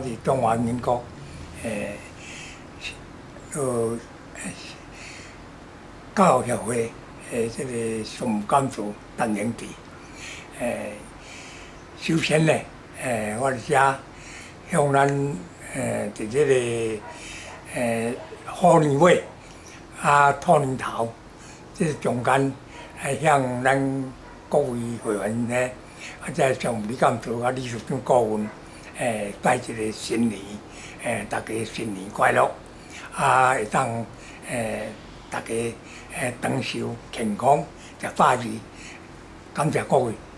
是中华民国教育协会这个常务干事陈永志。首先呢，我是遮向咱伫这个虎年尾兔年头，这中间向咱各位会员呢，再常务理干事理事长顾问，拜一个新年，大家新年快乐，会当大家长寿健康，食大鱼，感谢各位。